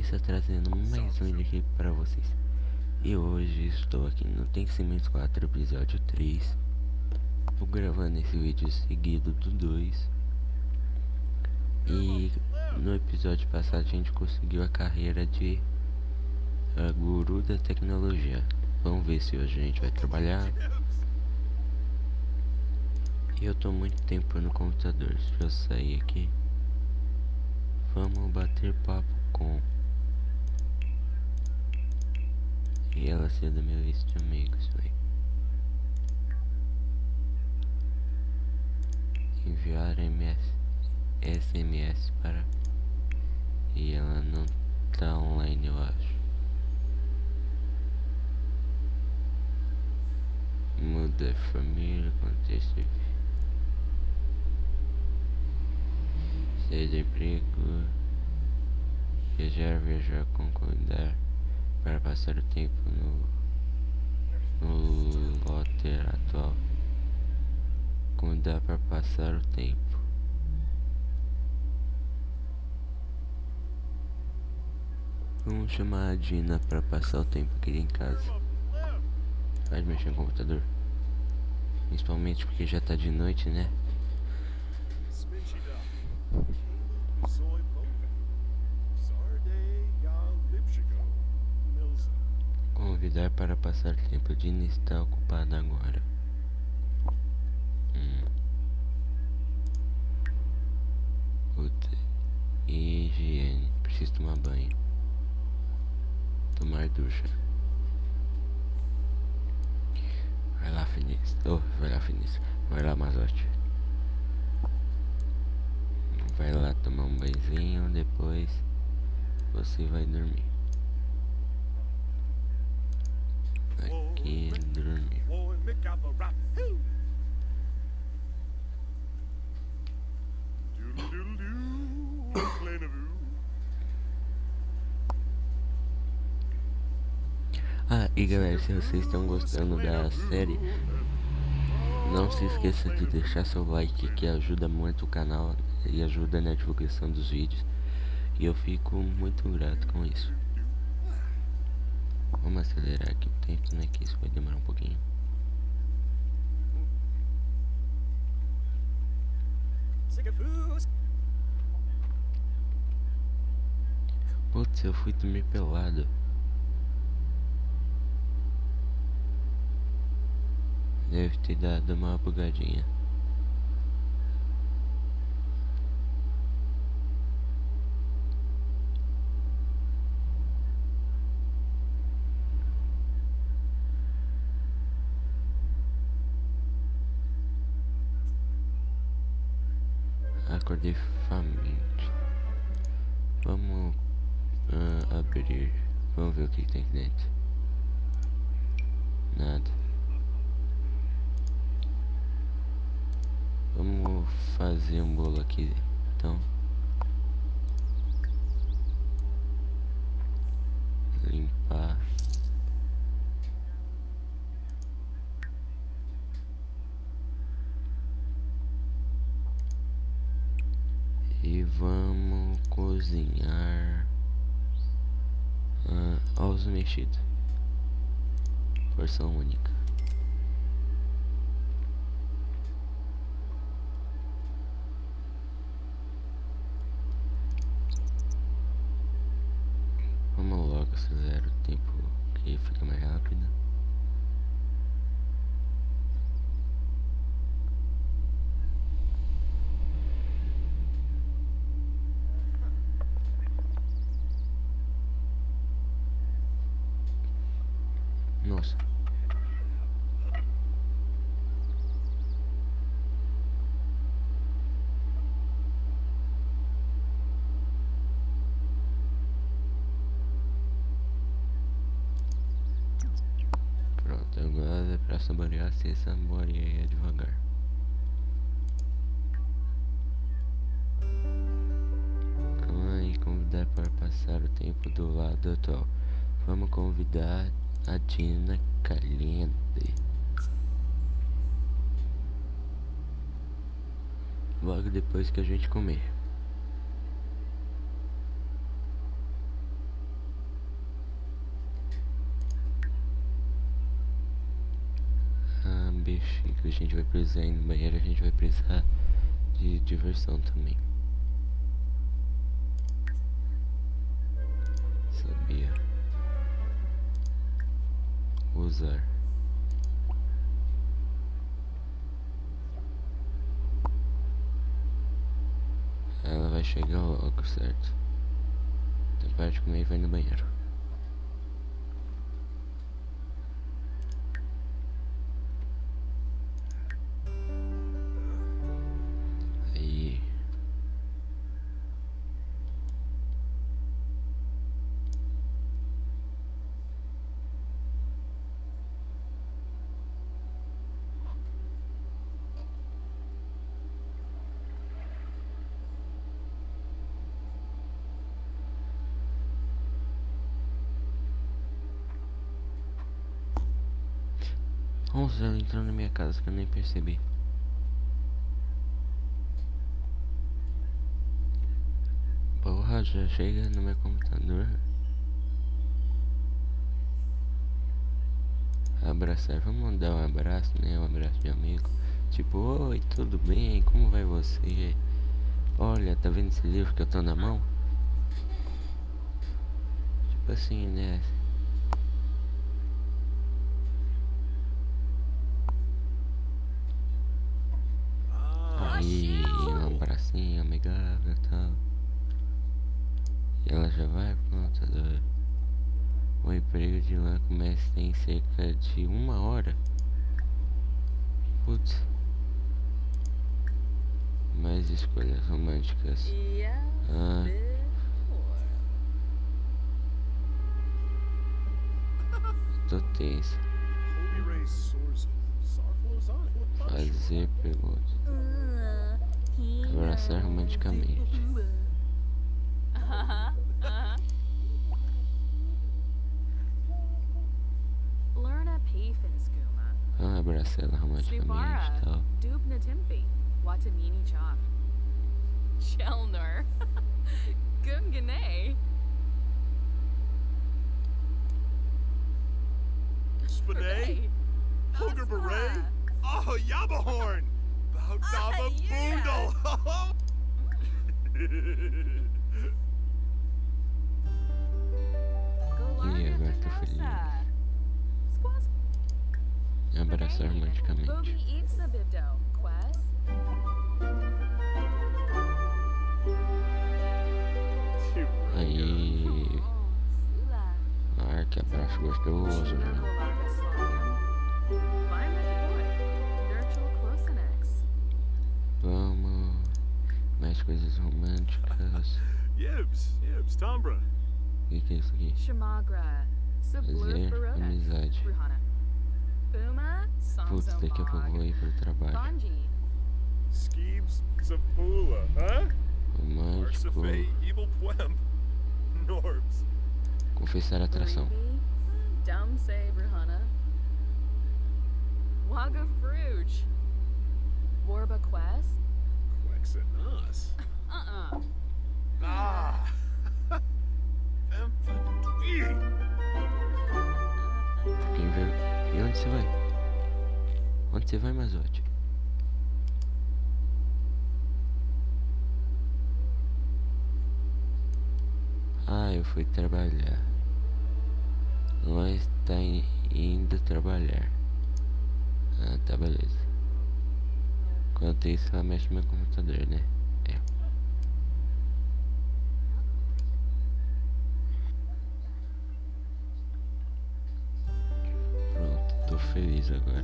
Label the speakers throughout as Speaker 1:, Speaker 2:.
Speaker 1: Vanessa trazendo mais um vídeo aqui pra vocês. E hoje estou aqui no Tank Sims 4 episódio 3. Tô gravando esse vídeo seguido do 2. E no episódio passado a gente conseguiu a carreira de guru da tecnologia. Vamos ver se hoje a gente vai trabalhar. E eu tô muito tempo no computador. Deixa eu sair aqui. Vamos bater papo com... E ela ser da minha lista de amigos, véio. Enviar SMS para... E ela não tá online, eu acho. Muda família, contexto. Sair de emprego. Viajar com cuidar. Para passar o tempo no lote atual. Como dá para passar o tempo? Vamos chamar a Dina para passar o tempo aqui em casa. Vai mexer no computador. Principalmente porque já tá de noite, né? Convidar para passar tempo. Dina está ocupada agora. Puta. Higiene. Preciso tomar banho. Tomar ducha. Vai lá, Finis. Vai lá, Finis. Vai lá, Mazote. Vai lá tomar um banhozinho. Depois você vai dormir. Aqui, dormir. Ah, e galera, se vocês estão gostando da série, não se esqueça de deixar seu like, que ajuda muito o canal e ajuda na divulgação dos vídeos. E eu fico muito grato com isso. Vamos acelerar aqui o tempo, né, que isso vai demorar um pouquinho. Putz, eu fui dormir pelado. Deve ter dado uma bugadinha. Acordei faminto. Vamos abrir. Vamos ver o que tem aqui dentro. Nada. Vamos fazer um bolo aqui, então. Limpar. E vamos cozinhar ovos mexidos. Porção única. Vamos logo acelerar o tempo que fica mais rápido. Nossa. Pronto, agora pra saborear, se saboreia devagar. E convidar para passar o tempo do lado atual. Vamos convidar a Dina Caliente. Logo depois que a gente comer. bexiga, a gente vai precisar ir no banheiro, a gente vai precisar de diversão também. Sabia. Usar. Ela vai chegar logo, certo? Então para de comer e vai no banheiro. Aí. Nossa, ela entrou na minha casa que eu nem percebi. Porra, já chega no meu computador. Abraçar, vamos dar um abraço, né? Um abraço de amigo. Tipo, oi, tudo bem? Como vai você? Olha, tá vendo esse livro que eu tô na mão? Tipo assim, né? Aí, um abracinho amigável e tal. E ela já vai pro computador. O emprego de lá começa em cerca de 1 hora. Putz. Mais escolhas românticas. Ah. Tô tenso. Fazer perguntas. Abraçar romanticamente. Ah, abraçar ela romanticamente e tal.
Speaker 2: Chelner. Gunganay.
Speaker 3: Spinay? Hooger Beret? Oh, Yabahorn! Baudaba Boondle!
Speaker 1: E agora tô feliz. Abraçar romanticamente. Aí. Ai, que abraço gostoso, né? Vamos. Mais coisas românticas.
Speaker 3: Yibs, Tombra.
Speaker 1: O que é isso aqui? Fazer amizade. Putz, daqui a pouco eu vou ir pro trabalho.
Speaker 3: Skeebs, Sapula, huh?
Speaker 1: Romântico.
Speaker 3: Arsafei, Evil Pwemp. Norbs.
Speaker 1: Confessar atração.
Speaker 2: Waga Fruge. Warba Quest?
Speaker 3: Quexanas. Ah!
Speaker 1: Quem vê... E onde você vai? Onde você vai, Mazote? Ah, eu fui trabalhar. Nós tá indo trabalhar. Ah, tá, beleza. Enquanto isso, ela mexe no meu computador, né? É. Pronto, tô feliz agora.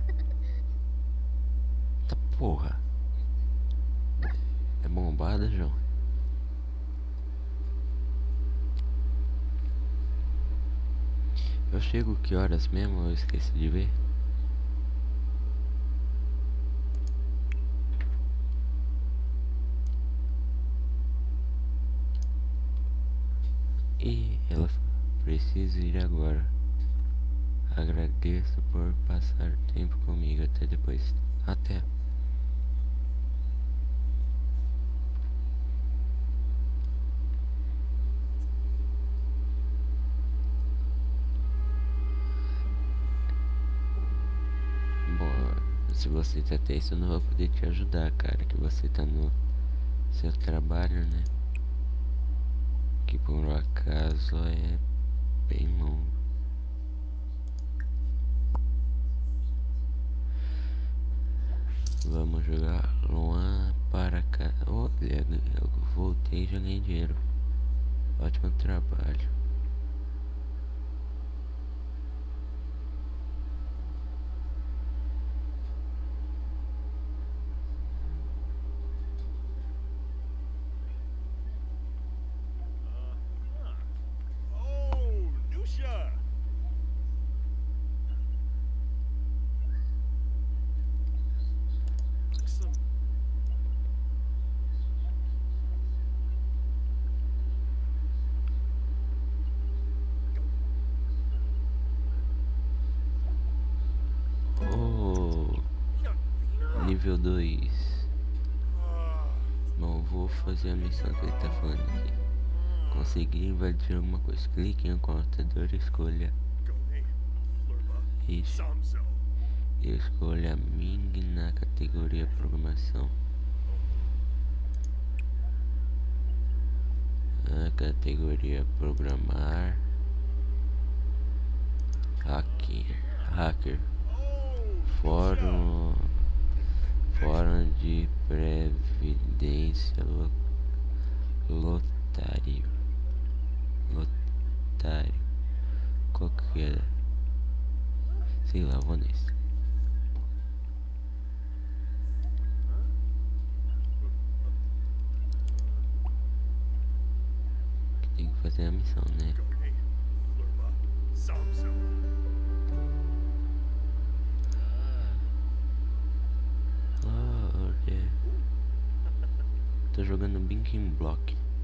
Speaker 1: Tá porra. É bombada, João? Eu chego que horas mesmo? Eu esqueci de ver. E ela precisa ir agora. Agradeço por passar tempo comigo. Até depois. Até. Bom, Se você tá tenso, eu não vou poder te ajudar, cara. Que você tá no seu trabalho, né? Que por um acaso é bem longo. Vamos jogar Luan para cá. Olha, eu voltei e já ganhei dinheiro. Ótimo trabalho.
Speaker 3: Oh, Nusha! Some
Speaker 1: Oh, nível 2. Bom, vou fazer a missão que ele tá falando aqui. Conseguir invadir alguma coisa. Clique em um computador e escolha.
Speaker 3: Goni, Flurba,
Speaker 1: Isso.
Speaker 3: Samzo.
Speaker 1: E escolha Ming na categoria Programação. Na categoria Programar. Hacker. Fórum de Previdência Lotário. Qual que era? Sei lá, vou nesse. Tem que fazer a missão, né?
Speaker 3: Goni, Flurba, Samzo.
Speaker 1: Oh, ok. Tô jogando Binking Block.